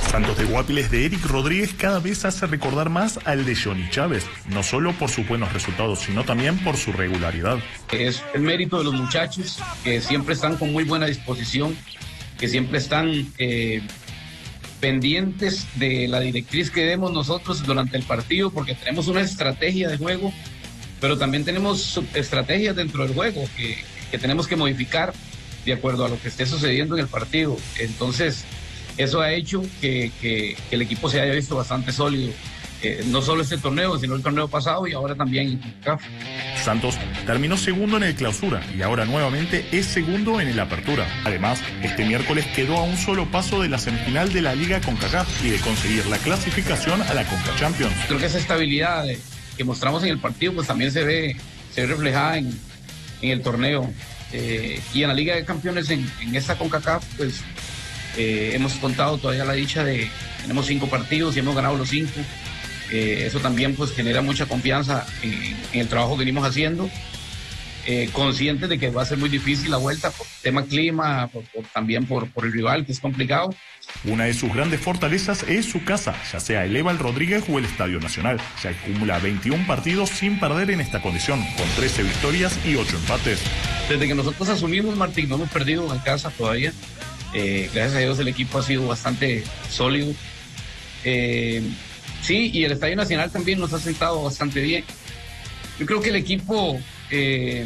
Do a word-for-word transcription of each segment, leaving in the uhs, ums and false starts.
Santos de Guapiles de Eric Rodríguez cada vez hace recordar más al de Johnny Chávez, no solo por sus buenos resultados, sino también por su regularidad. Es el mérito de los muchachos, que siempre están con muy buena disposición, que siempre están eh, pendientes de la directriz que demos nosotros durante el partido, porque tenemos una estrategia de juego, pero también tenemos estrategias dentro del juego que, que tenemos que modificar de acuerdo a lo que esté sucediendo en el partido. Entonces, eso ha hecho que, que, que el equipo se haya visto bastante sólido, eh, no solo este torneo, sino el torneo pasado y ahora también en CONCACAF. Santos terminó segundo en el Clausura y ahora nuevamente es segundo en el Apertura. Además, este miércoles quedó a un solo paso de la semifinal de la Liga CONCACAF y de conseguir la clasificación a la Conca Champions. Creo que esa estabilidad que mostramos en el partido pues también se ve, se ve reflejada en, en el torneo. Eh, y en la Liga de Campeones en, en esta CONCACAF pues Eh, hemos contado todavía la dicha de, tenemos cinco partidos y hemos ganado los cinco. Eh, eso también pues genera mucha confianza en, en el trabajo que venimos haciendo. Eh, conscientes de que va a ser muy difícil la vuelta por tema clima, por, por, también por, por el rival, que es complicado. Una de sus grandes fortalezas es su casa, ya sea el Eval Rodríguez o el Estadio Nacional. Se acumula veintiún partidos sin perder en esta condición, con trece victorias y ocho empates. Desde que nosotros asumimos, Martín, no hemos perdido en casa todavía. Eh, gracias a Dios el equipo ha sido bastante sólido. Eh, sí, y el Estadio Nacional también nos ha sentado bastante bien. Yo creo que el equipo eh,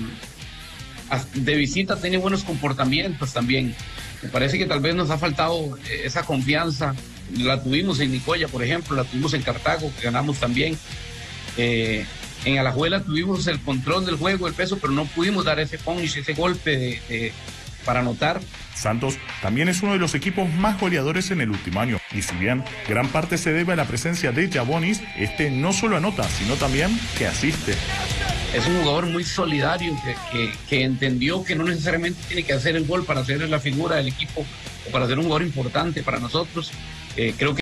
de visita tiene buenos comportamientos también. Me parece que tal vez nos ha faltado esa confianza. La tuvimos en Nicoya, por ejemplo, la tuvimos en Cartago, que ganamos también. Eh, en Alajuela tuvimos el control del juego, el peso, pero no pudimos dar ese punch, ese golpe de, de, para anotar. Santos también es uno de los equipos más goleadores en el último año, y si bien gran parte se debe a la presencia de Yabonis, este no solo anota, sino también que asiste. Es un jugador muy solidario, que, que, que entendió que no necesariamente tiene que hacer el gol para ser la figura del equipo o para ser un jugador importante para nosotros. Eh, creo que